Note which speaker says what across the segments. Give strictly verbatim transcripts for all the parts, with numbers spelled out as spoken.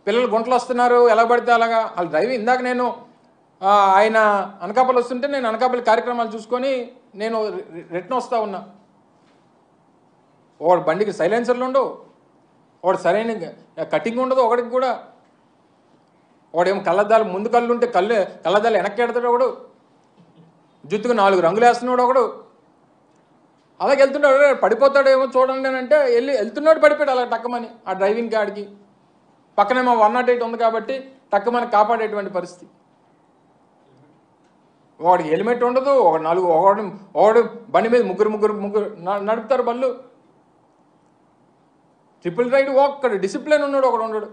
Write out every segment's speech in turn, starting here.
Speaker 1: పిల్లలు గుంటలు వస్తున్నారు ఎలా పడితే అలాగా వాళ్ళు డ్రైవింగ్. ఇందాక నేను ఆయన అనకాపల్లి వస్తుంటే నేను అనకాపల్లి కార్యక్రమాలు చూసుకొని నేను రిటర్న్ వస్తూ ఉన్నా. ఒకటి బండికి సైలెన్సర్లు ఉండవు, ఒకటి సరైన కటింగ్ ఉండదు, ఒకటికి కూడా ఒకడేమో కళ్ళద్దాలు ముందు కళ్ళు ఉంటే కళ్ళు కళ్ళద్దాలు వెనక్కి ఎడతాడు ఒకడు, జుత్తుకు నాలుగు రంగులు వేస్తున్నాడు ఒకడు, అలాగే వెళ్తున్నాడు పడిపోతాడేమో చూడండి అని అంటే వెళ్ళి వెళ్తున్నాడు పడిపోయాడు అలా టక్కమని ఆ డ్రైవింగ్ గాడికి. పక్కనేమో వన్ నాట్ ఎయిట్ ఉంది కాబట్టి టక్కమని కాపాడేటువంటి పరిస్థితి. ఒకడికి హెల్మెట్ ఉండదు, ఒక నాలుగు ఒకడు ఒకడు బండి మీద ముగ్గురు ముగ్గురు ముగ్గురు నడుపుతారు బళ్ళు. ట్రిపుల్ రైడ్ ఒక్కడు డిసిప్లిన్ ఉన్నాడు ఒకడు ఉండడు.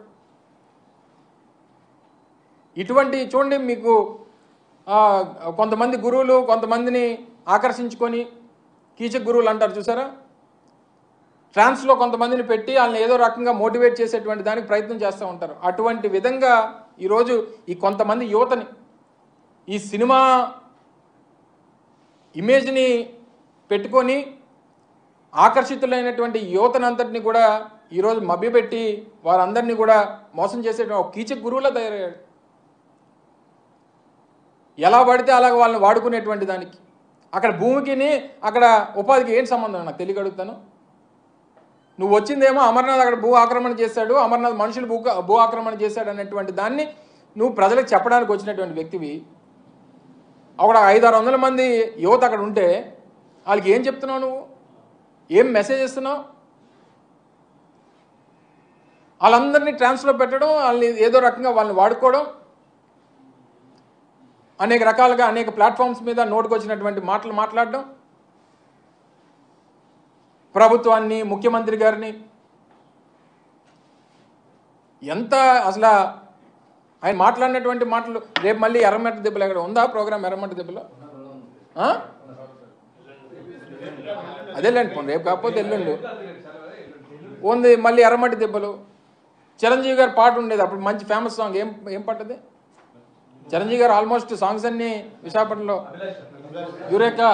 Speaker 1: ఇటువంటి చూడండి మీకు కొంతమంది గురువులు కొంతమందిని ఆకర్షించుకొని కీచక గురువులు అంటారు చూసారా, ట్రాన్స్లో కొంతమందిని పెట్టి వాళ్ళని ఏదో రకంగా మోటివేట్ చేసేటువంటి దానికి ప్రయత్నం చేస్తూ ఉంటారు. అటువంటి విధంగా ఈరోజు ఈ కొంతమంది యువతని ఈ సినిమా ఇమేజ్ని పెట్టుకొని ఆకర్షితులైనటువంటి యువతనంతటిని కూడా ఈరోజు మభ్యపెట్టి వారందరినీ కూడా మోసం చేసేటువంటి ఒక కీచక గురువులా తయారయ్యాడు. ఎలా పడితే అలాగ వాళ్ళని వాడుకునేటువంటి దానికి. అక్కడ భూమికిని అక్కడ ఉపాధికి ఏంటి సంబంధం నాకు తెలియగలుగుతాను. నువ్వు వచ్చిందేమో అమర్నాథ్ అక్కడ భూ ఆక్రమణ చేశాడు, అమర్నాథ్ మనుషులు భూ భూ ఆక్రమణ చేశాడు అనేటువంటి దాన్ని నువ్వు ప్రజలకు చెప్పడానికి వచ్చినటువంటి వ్యక్తివి. అక్కడ ఐదారు వందల మంది యువత అక్కడ ఉంటే వాళ్ళకి ఏం చెప్తున్నావు, నువ్వు ఏం మెసేజ్ ఇస్తున్నావు? వాళ్ళందరినీ ట్రాన్స్లో పెట్టడం, వాళ్ళని ఏదో రకంగా వాళ్ళని వాడుకోవడం, అనేక రకాలుగా అనేక ప్లాట్ఫామ్స్ మీద నోటుకొచ్చినటువంటి మాటలు మాట్లాడడం, ప్రభుత్వాన్ని ముఖ్యమంత్రి గారిని ఎంత అసలు ఆయన మాట్లాడినటువంటి మాటలు. రేపు మళ్ళీ ఎర్రమట్టి దెబ్బలు ఎక్కడ ఉందా ప్రోగ్రామ్? ఎర్రమట్టి దెబ్బలో అదేలేండి పోను, రేపు కాకపోతే ఎల్లుండు ఉంది మళ్ళీ ఎర్రమట్టి దెబ్బలు. చిరంజీవి గారి పాట ఉండేది అప్పుడు, మంచి ఫేమస్ సాంగ్. ఏం ఏం పాటది? చిరంజీవి గారు ఆల్మోస్ట్ సాంగ్స్ అన్నీ విశాఖపట్నంలో యురేకా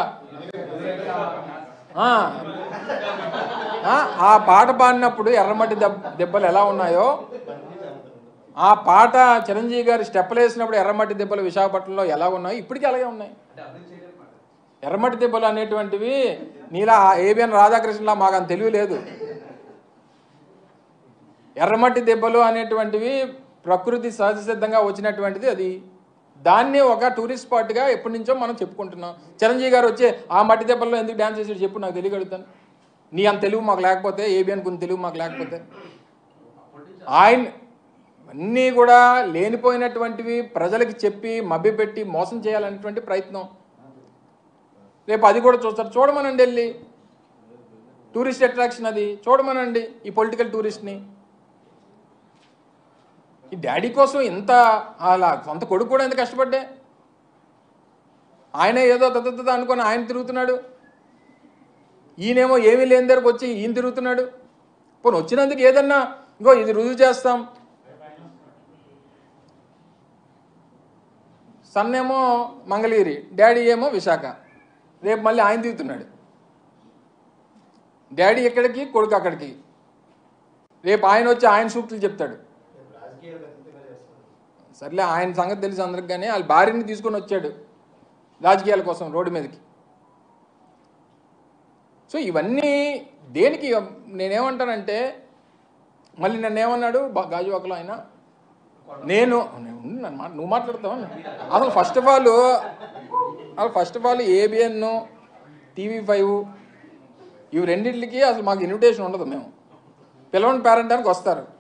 Speaker 1: ఆ పాట పాడినప్పుడు ఎర్రమట్టి దెబ్బ దెబ్బలు ఎలా ఉన్నాయో, ఆ పాట చిరంజీవి గారు స్టెప్పులు వేసినప్పుడు ఎర్రమట్టి దెబ్బలు విశాఖపట్నంలో ఎలా ఉన్నాయో ఇప్పటికీ అలాగే ఉన్నాయి. ఎర్రమట్టి దెబ్బలు అనేటువంటివి నీలా ఏబిఎన్ రాధాకృష్ణలా మాకు అంత తెలివి లేదు. ఎర్రమట్టి దెబ్బలు అనేటువంటివి ప్రకృతి సహజ సిద్ధంగా వచ్చినటువంటిది. అది దాన్ని ఒక టూరిస్ట్ స్పాట్గా ఎప్పటి నుంచో మనం చెప్పుకుంటున్నాం. చిరంజీవి గారు వచ్చే ఆ మట్టి దెబ్బల్లో ఎందుకు డ్యాన్స్ చేసాడు చెప్పు, నాకు తెలియగలుగుతాను. నీ అంత తెలుగు మాకు లేకపోతే, ఏబిఎన్ కొన్ని తెలుగు మాకు లేకపోతే, ఆయన అన్నీ కూడా లేనిపోయినటువంటివి ప్రజలకి చెప్పి మభ్యపెట్టి మోసం చేయాలనేటువంటి ప్రయత్నం. రేపు అది కూడా చూస్తారు. చూడమనండి, వెళ్ళి టూరిస్ట్ అట్రాక్షన్ అది చూడమనండి ఈ పొలిటికల్ టూరిస్ట్ని. ఈ డాడీ కోసం ఇంత అలా సొంత కొడుకు కూడా ఎంత కష్టపడ్డే, ఆయన ఏదో తద్ద అనుకొని ఆయన తిరుగుతున్నాడు, ఈయనేమో ఏమీ లేని దగ్గరకు వచ్చి ఈయన తిరుగుతున్నాడు. పోనీ వచ్చినందుకు ఏదన్నా ఇంకో ఇది రుజువు చేస్తాం. సన్నేమో మంగళగిరి, డాడీ ఏమో విశాఖ. రేపు మళ్ళీ ఆయన దిగుతున్నాడు. డాడీ ఎక్కడికి, కొడుకు అక్కడికి. రేపు ఆయన వచ్చి ఆయన సూక్తులు చెప్తాడు. సర్లే, ఆయన సంగతి తెలిసి అందరికి. కానీ వాళ్ళ భార్యని తీసుకొని వచ్చాడు రాజకీయాల కోసం రోడ్డు మీదకి. సో ఇవన్నీ దేనికి? నేనేమంటానంటే, మళ్ళీ నన్ను ఏమన్నాడు గాజువాకలో ఆయన, నేను నువ్వు మాట్లాడతావా అసలు? ఫస్ట్ ఆఫ్ ఆల్ అసలు first of all ABN TV five ఇవి రెండింటికి అసలు మాకు ఇన్విటేషన్ ఉండదు. మేము పిలవని పేరెంటానికి వస్తారు,